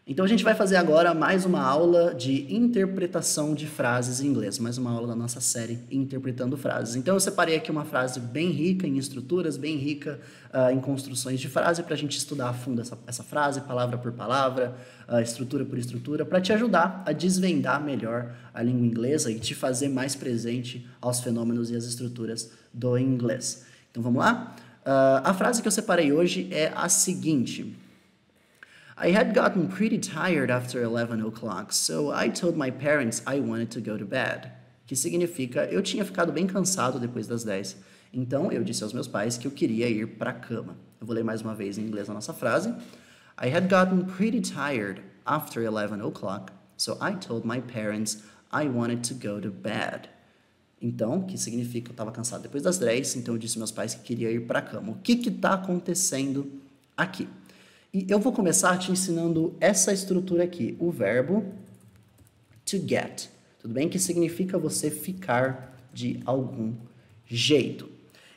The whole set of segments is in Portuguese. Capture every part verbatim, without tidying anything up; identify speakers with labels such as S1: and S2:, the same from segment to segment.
S1: Então a gente vai fazer agora mais uma aula de interpretação de frases em inglês, mais uma aula da nossa série Interpretando Frases. Então eu separei aqui uma frase bem rica em estruturas, bem rica uh, em construções de frase, para a gente estudar a fundo essa, essa frase, palavra por palavra, uh, estrutura por estrutura, para te ajudar a desvendar melhor a língua inglesa e te fazer mais presente aos fenômenos e às estruturas do inglês. Então vamos lá? Uh, a frase que eu separei hoje é a seguinte: I had gotten pretty tired after eleven o'clock, so I told my parents I wanted to go to bed. Que significa, eu tinha ficado bem cansado depois das dez, então eu disse aos meus pais que eu queria ir para a cama. Eu vou ler mais uma vez em inglês a nossa frase. I had gotten pretty tired after eleven o'clock, so I told my parents I wanted to go to bed. Então, que significa, eu estava cansado depois das dez, então eu disse aos meus pais que queria ir para a cama. O que está acontecendo aqui? E eu vou começar te ensinando essa estrutura aqui, o verbo to get, tudo bem? Que significa você ficar de algum jeito.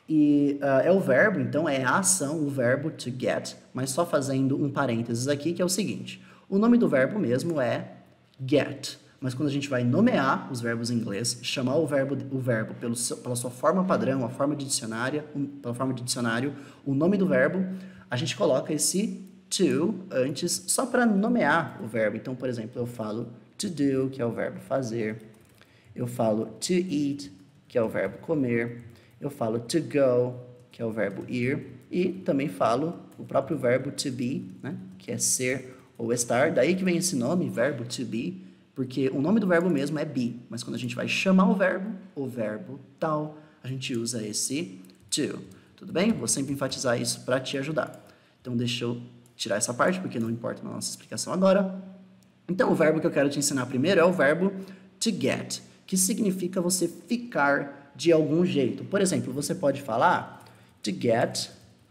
S1: E uh, é o verbo, então é a ação, o verbo to get, mas só fazendo um parênteses aqui, que é o seguinte: o nome do verbo mesmo é get, mas quando a gente vai nomear os verbos em inglês, chamar o verbo, o verbo pelo seu, pela sua forma padrão, a forma de dicionário, um, pela forma de dicionário, o nome do verbo, a gente coloca esse to antes, só para nomear o verbo. Então, por exemplo, eu falo to do, que é o verbo fazer. Eu falo to eat, que é o verbo comer. Eu falo to go, que é o verbo ir. E também falo o próprio verbo to be, né, que é ser ou estar. Daí que vem esse nome, verbo to be, porque o nome do verbo mesmo é be, mas quando a gente vai chamar o verbo, o verbo tal, a gente usa esse to. Tudo bem? Vou sempre enfatizar isso para te ajudar. Então, deixa eu tirar essa parte, porque não importa na nossa explicação agora. Então, o verbo que eu quero te ensinar primeiro é o verbo to get, que significa você ficar de algum jeito. Por exemplo, você pode falar to get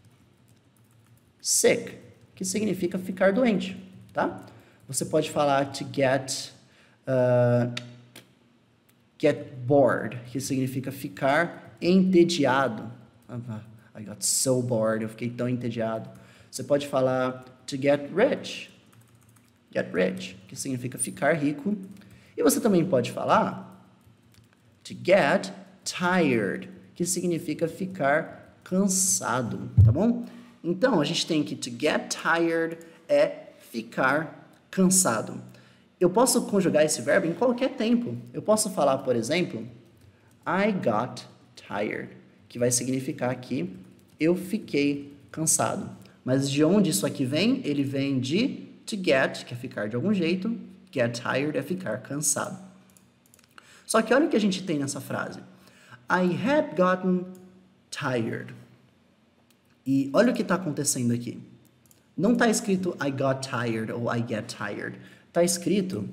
S1: sick, que significa ficar doente, tá? Você pode falar to get, uh, get bored, que significa ficar entediado. I got so bored, eu fiquei tão entediado. Você pode falar to get rich, get rich, que significa ficar rico. E você também pode falar to get tired, que significa ficar cansado, tá bom? Então, a gente tem que to get tired é ficar cansado. Eu posso conjugar esse verbo em qualquer tempo. Eu posso falar, por exemplo, I got tired, que vai significar que eu fiquei cansado. Mas de onde isso aqui vem? Ele vem de to get, que é ficar de algum jeito. Get tired é ficar cansado. Só que olha o que a gente tem nessa frase. I had gotten tired. E olha o que está acontecendo aqui. Não está escrito I got tired ou I get tired. Está escrito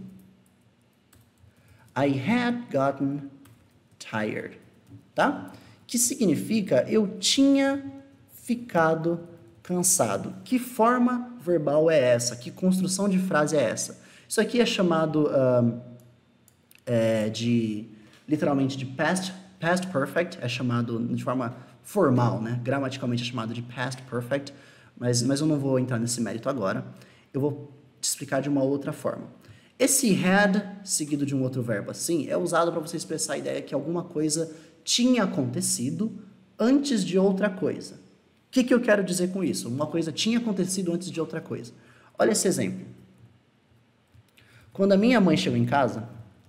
S1: I had gotten tired. Tá? Que significa eu tinha ficado cansado. Que forma verbal é essa? Que construção de frase é essa? Isso aqui é chamado um, é, de, literalmente, de past, past perfect, é chamado de forma formal, né? Gramaticalmente é chamado de past perfect, mas, mas eu não vou entrar nesse mérito agora. Eu vou te explicar de uma outra forma. Esse had, seguido de um outro verbo assim, é usado para você expressar a ideia que alguma coisa tinha acontecido antes de outra coisa. O que, que eu quero dizer com isso? Uma coisa tinha acontecido antes de outra coisa. Olha esse exemplo. Quando a minha mãe chegou em casa,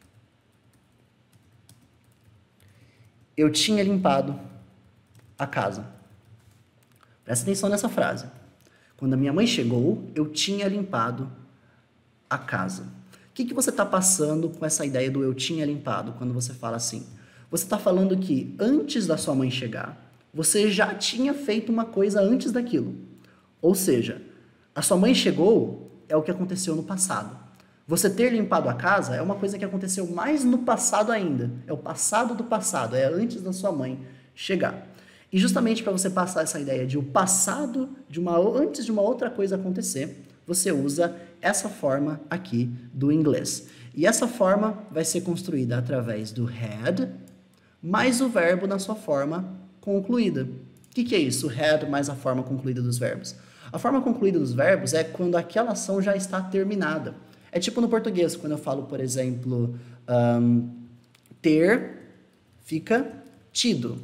S1: eu tinha limpado a casa. Presta atenção nessa frase. Quando a minha mãe chegou, eu tinha limpado a casa. O que, que você está passando com essa ideia do eu tinha limpado, quando você fala assim? Você está falando que antes da sua mãe chegar, você já tinha feito uma coisa antes daquilo. Ou seja, a sua mãe chegou é o que aconteceu no passado. Você ter limpado a casa é uma coisa que aconteceu mais no passado ainda. É o passado do passado, é antes da sua mãe chegar. E justamente para você passar essa ideia de o passado de uma, antes de uma outra coisa acontecer, você usa essa forma aqui do inglês. E essa forma vai ser construída através do had mais o verbo na sua forma concluída. O que, que é isso? O had mais a forma concluída dos verbos. A forma concluída dos verbos é quando aquela ação já está terminada. É tipo no português, quando eu falo, por exemplo, um, ter fica tido,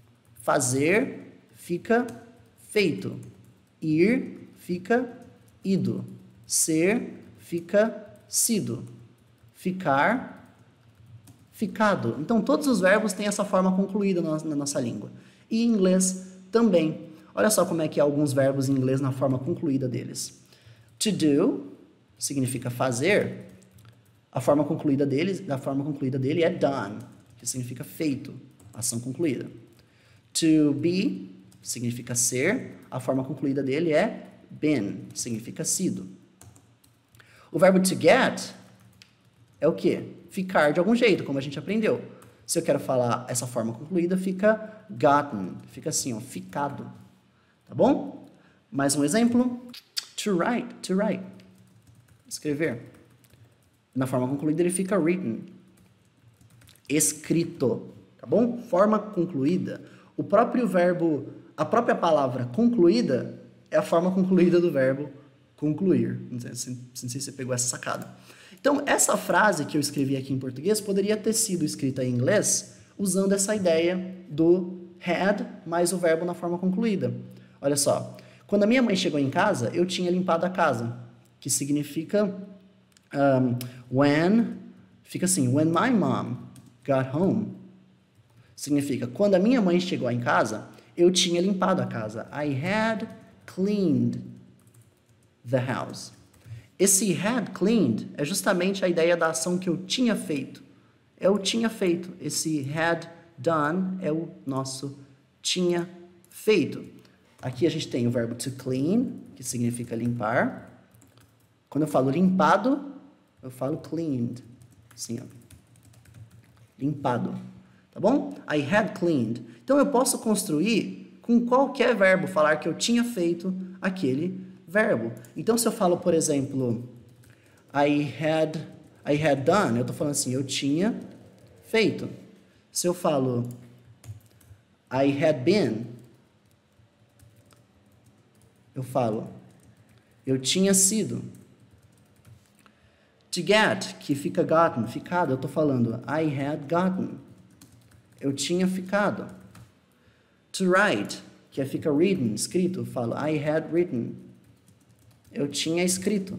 S1: fazer fica feito, ir fica ido, ser fica sido, ficar ficado. Então, todos os verbos têm essa forma concluída na, na nossa língua. E em inglês também. Olha só como é que há alguns verbos em inglês na forma concluída deles. To do significa fazer. A forma concluída dele, a forma concluída dele é done, que significa feito, ação concluída. To be significa ser. A forma concluída dele é been, significa sido. O verbo to get é o quê? Ficar de algum jeito, como a gente aprendeu. Se eu quero falar essa forma concluída, fica gotten. Fica assim, ó, ficado. Tá bom? Mais um exemplo. To write. To write. Escrever. Na forma concluída, ele fica written. Escrito. Tá bom? Forma concluída. O próprio verbo, a própria palavra concluída é a forma concluída do verbo concluir. Não sei, não sei se você pegou essa sacada. Então, essa frase que eu escrevi aqui em português poderia ter sido escrita em inglês usando essa ideia do had mais o verbo na forma concluída. Olha só. Quando a minha mãe chegou em casa, eu tinha limpado a casa, que significa um, when, fica assim, when my mom got home. Significa, quando a minha mãe chegou em casa, eu tinha limpado a casa. I had cleaned the house. Esse had cleaned é justamente a ideia da ação que eu tinha feito. É o tinha feito. Esse had done é o nosso tinha feito. Aqui a gente tem o verbo to clean, que significa limpar. Quando eu falo limpado, eu falo cleaned. Assim, ó. Limpado. Tá bom? I had cleaned. Então eu posso construir com qualquer verbo, falar que eu tinha feito aquele verbo. Então, se eu falo, por exemplo, I had, I had done, eu estou falando assim, eu tinha feito. Se eu falo I had been, eu falo eu tinha sido. To get, que fica gotten, ficado, eu estou falando I had gotten. Eu tinha ficado. To write, que é fica written, escrito, eu falo I had written. Eu tinha escrito.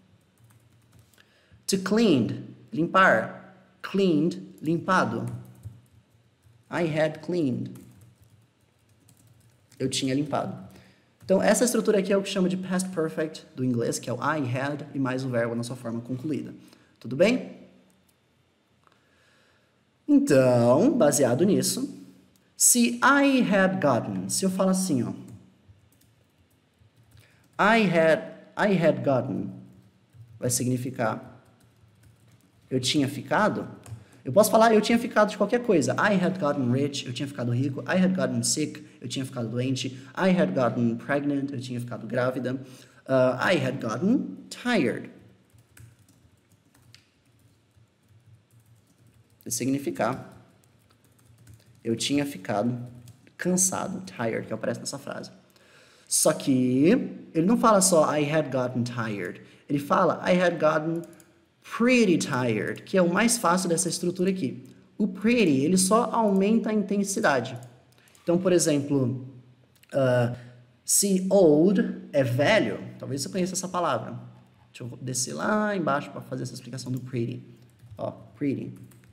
S1: To clean, limpar. Cleaned, limpado. I had cleaned. Eu tinha limpado. Então, essa estrutura aqui é o que chama de past perfect do inglês, que é o I had e mais o verbo na sua forma concluída. Tudo bem? Então, baseado nisso, se I had gotten, se eu falo assim, ó, I had I had gotten vai significar eu tinha ficado. Eu posso falar eu tinha ficado de qualquer coisa. I had gotten rich, eu tinha ficado rico. I had gotten sick, eu tinha ficado doente. I had gotten pregnant, eu tinha ficado grávida. Uh, I had gotten tired. Vai significar eu tinha ficado cansado, tired, que aparece nessa frase. Só que ele não fala só I had gotten tired. Ele fala I had gotten pretty tired, que é o mais fácil dessa estrutura aqui. O pretty, ele só aumenta a intensidade. Então, por exemplo, uh, se old é velho, talvez você conheça essa palavra. Deixa eu descer lá embaixo para fazer essa explicação do pretty. Ó, pretty.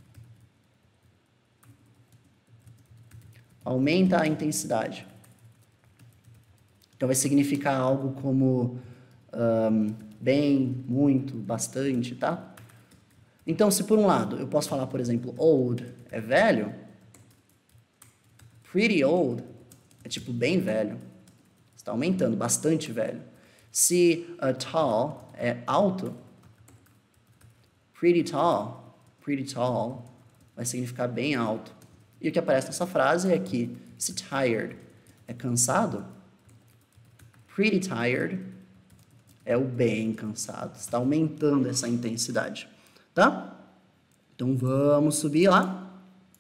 S1: Aumenta a intensidade. Então, vai significar algo como um, bem, muito, bastante, tá? Então, se por um lado eu posso falar, por exemplo, old é velho, pretty old é tipo bem velho. Está aumentando, bastante velho. Se uh, tall é alto, pretty tall, pretty tall vai significar bem alto. E o que aparece nessa frase é que se tired é cansado, pretty tired é o bem cansado. Está aumentando essa intensidade, tá? Então, vamos subir lá.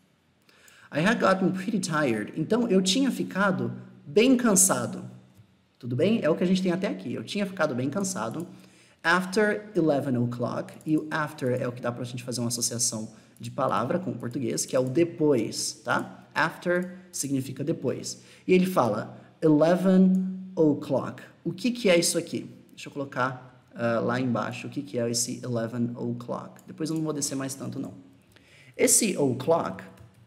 S1: I had gotten pretty tired. Então, eu tinha ficado bem cansado. Tudo bem? É o que a gente tem até aqui. Eu tinha ficado bem cansado. After eleven o'clock. E o after é o que dá pra gente fazer uma associação de palavra com o português, que é o depois, tá? After significa depois. E ele fala eleven o'clock. O que que é isso aqui? Deixa eu colocar uh, lá embaixo o que que é esse eleven o'clock. Depois eu não vou descer mais tanto, não. Esse o'clock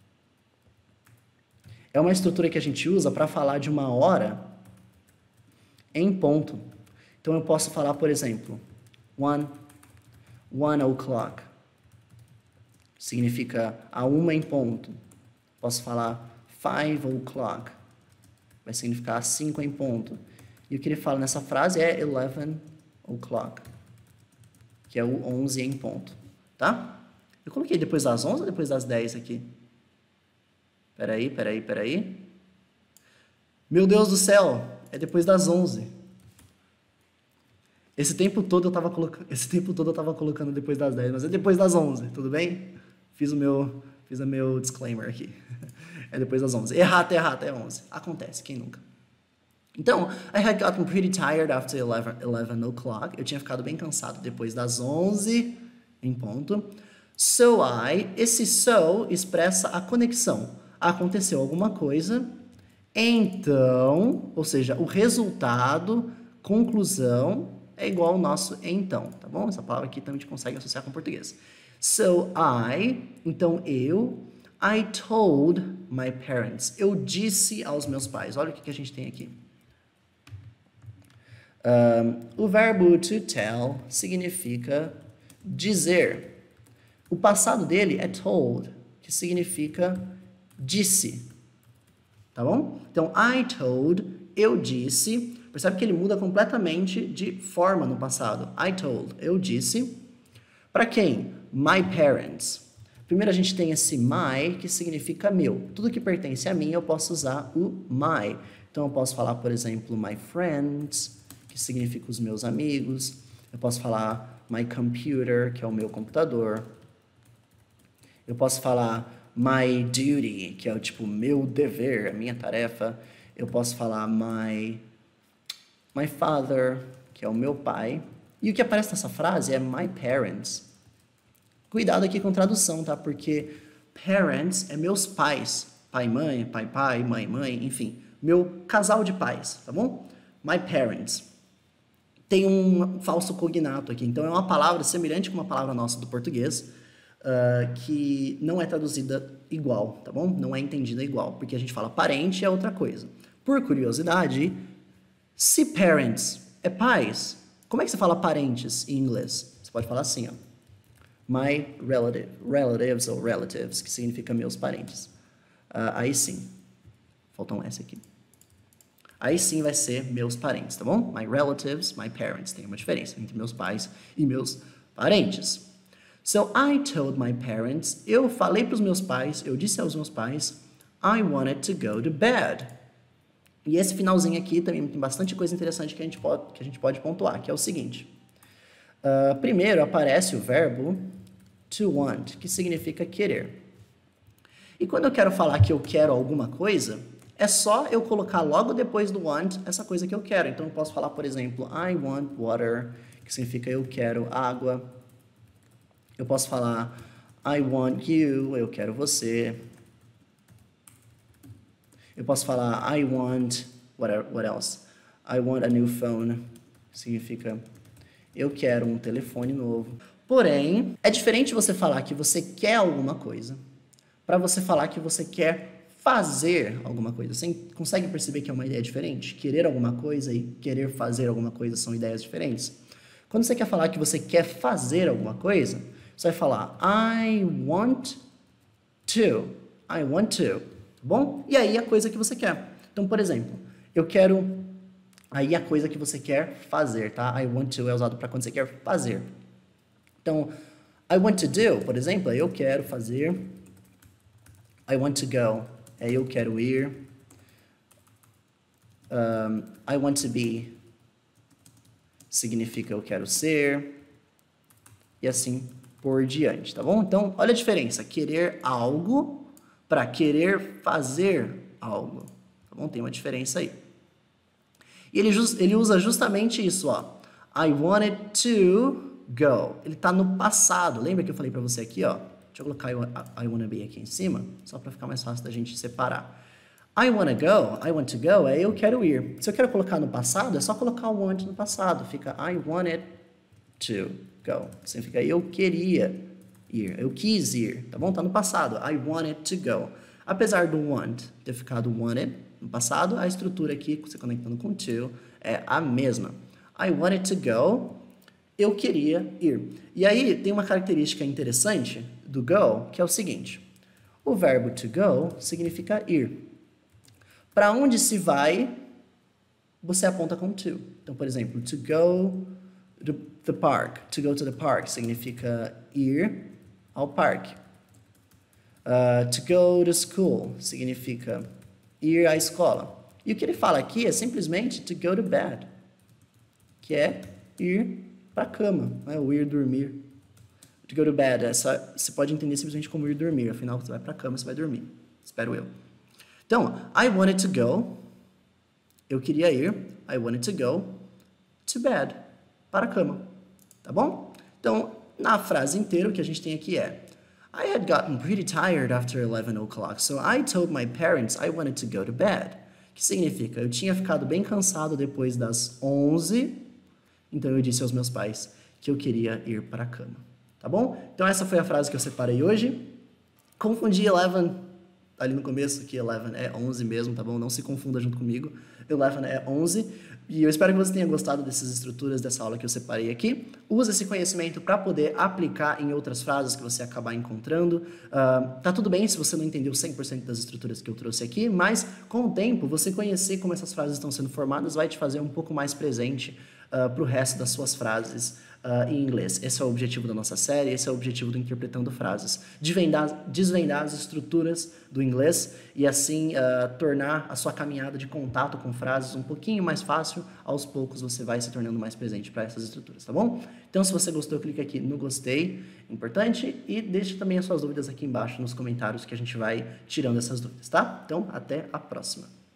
S1: é uma estrutura que a gente usa para falar de uma hora em ponto. Então, eu posso falar, por exemplo, one, one o'clock. Significa a uma em ponto. Posso falar five o'clock. Vai significar a cinco em ponto. E o que ele fala nessa frase é eleven o'clock, que é o onze em ponto, tá? Eu coloquei depois das onze ou depois das dez aqui? Peraí, peraí, peraí. Meu Deus do céu, é depois das onze. Esse tempo todo eu tava colocando, esse tempo todo eu tava colocando depois das dez, mas é depois das onze, tudo bem? Fiz o meu, fiz o meu disclaimer aqui. É depois das onze. Errado, errado, é onze. Acontece, quem nunca? Então, I had gotten pretty tired after eleven o'clock. Eu tinha ficado bem cansado depois das onze em ponto. So I, esse so expressa a conexão. Aconteceu alguma coisa, então, ou seja, o resultado, conclusão, é igual ao nosso então, tá bom? Essa palavra aqui também a gente consegue associar com o português. So I, então eu, I told my parents. Eu disse aos meus pais. Olha o que, que a gente tem aqui. Um, o verbo to tell significa dizer. O passado dele é told, que significa disse. Tá bom? Então, I told, eu disse. Percebe que ele muda completamente de forma no passado. I told, eu disse. Para quem? My parents. Primeiro a gente tem esse my, que significa meu. Tudo que pertence a mim eu posso usar o my. Então eu posso falar, por exemplo, my friends, que significa os meus amigos. Eu posso falar my computer, que é o meu computador. Eu posso falar my duty, que é o tipo meu dever, a minha tarefa. Eu posso falar my, my father, que é o meu pai. E o que aparece nessa frase é my parents. Cuidado aqui com tradução, tá? Porque parents é meus pais. Pai, mãe, pai, pai, mãe, mãe, enfim. Meu casal de pais, tá bom? My parents. Tem um falso cognato aqui. Então, é uma palavra semelhante com uma palavra nossa do português, uh, que não é traduzida igual, tá bom? Não é entendida igual, porque a gente fala parente é outra coisa. Por curiosidade, se parents é pais, como é que você fala parentes em inglês? Você pode falar assim, ó. My relative, relatives ou relatives, que significa meus parentes. Uh, aí sim. Falta um S aqui. Aí sim vai ser meus parentes, tá bom? My relatives, my parents. Tem uma diferença entre meus pais e meus parentes. So, I told my parents, eu falei para os meus pais, eu disse aos meus pais, I wanted to go to bed. E esse finalzinho aqui também tem bastante coisa interessante que a gente pode, que a gente pode pontuar, que é o seguinte. Uh, primeiro aparece o verbo to want, que significa querer. E quando eu quero falar que eu quero alguma coisa, é só eu colocar logo depois do want essa coisa que eu quero. Então eu posso falar, por exemplo, I want water, que significa eu quero água. Eu posso falar I want you, eu quero você. Eu posso falar I want, what, what else? I want a new phone, que significa eu quero um telefone novo. Porém, é diferente você falar que você quer alguma coisa para você falar que você quer fazer alguma coisa. Você consegue perceber que é uma ideia diferente? Querer alguma coisa e querer fazer alguma coisa são ideias diferentes. Quando você quer falar que você quer fazer alguma coisa, você vai falar I want to. I want to. Tá bom? E aí a coisa que você quer. Então, por exemplo, eu quero... Aí a coisa que você quer fazer, tá? I want to é usado para quando você quer fazer. Então, I want to do, por exemplo, é eu quero fazer. I want to go, é eu quero ir. Um, I want to be significa eu quero ser. E assim por diante, tá bom? Então, olha a diferença. Querer algo para querer fazer algo. Tá bom? Tem uma diferença aí. E ele, just, ele usa justamente isso, ó. I wanted to go. Ele está no passado. Lembra que eu falei para você aqui, ó? Deixa eu colocar I, I wanna be aqui em cima, só para ficar mais fácil da gente separar. I wanna go, I want to go, é eu quero ir. Se eu quero colocar no passado, é só colocar o want no passado. Fica I wanted to go. Significa eu queria ir, eu quis ir, tá bom? Tá no passado, I wanted to go. Apesar do want ter ficado wanted no passado, a estrutura aqui, você conectando com to, é a mesma. I wanted to go, eu queria ir. E aí tem uma característica interessante do go, que é o seguinte. O verbo to go significa ir. Para onde se vai, você aponta com to. Então, por exemplo, to go to the park. To go to the park significa ir ao parque. Uh, to go to school significa ir à escola. E o que ele fala aqui é simplesmente to go to bed, que é ir para a cama, né? Ou ir dormir. To go to bed, essa, você pode entender simplesmente como ir dormir. Afinal, você vai para a cama, você vai dormir. Espero eu. Então, I wanted to go, eu queria ir, I wanted to go to bed, para a cama, tá bom? Então, na frase inteira, o que a gente tem aqui é I had gotten pretty tired after eleven o'clock, so I told my parents I wanted to go to bed. Que significa, eu tinha ficado bem cansado depois das onze, então eu disse aos meus pais que eu queria ir para a cama, tá bom? Então essa foi a frase que eu separei hoje. Confundi eleven ali no começo, que eleven é onze mesmo, tá bom? Não se confunda junto comigo. eleven é onze. E eu espero que você tenha gostado dessas estruturas, dessa aula que eu separei aqui. Use esse conhecimento para poder aplicar em outras frases que você acabar encontrando. Uh, tá tudo bem se você não entendeu cem por cento das estruturas que eu trouxe aqui, mas com o tempo, você conhecer como essas frases estão sendo formadas vai te fazer um pouco mais presente uh, para o resto das suas frases Uh, em inglês. Esse é o objetivo da nossa série, esse é o objetivo do Interpretando Frases. Desvendar, desvendar as estruturas do inglês e assim uh, tornar a sua caminhada de contato com frases um pouquinho mais fácil. Aos poucos você vai se tornando mais presente para essas estruturas, tá bom? Então, se você gostou, clique aqui no gostei, importante, e deixe também as suas dúvidas aqui embaixo nos comentários que a gente vai tirando essas dúvidas, tá? Então, até a próxima.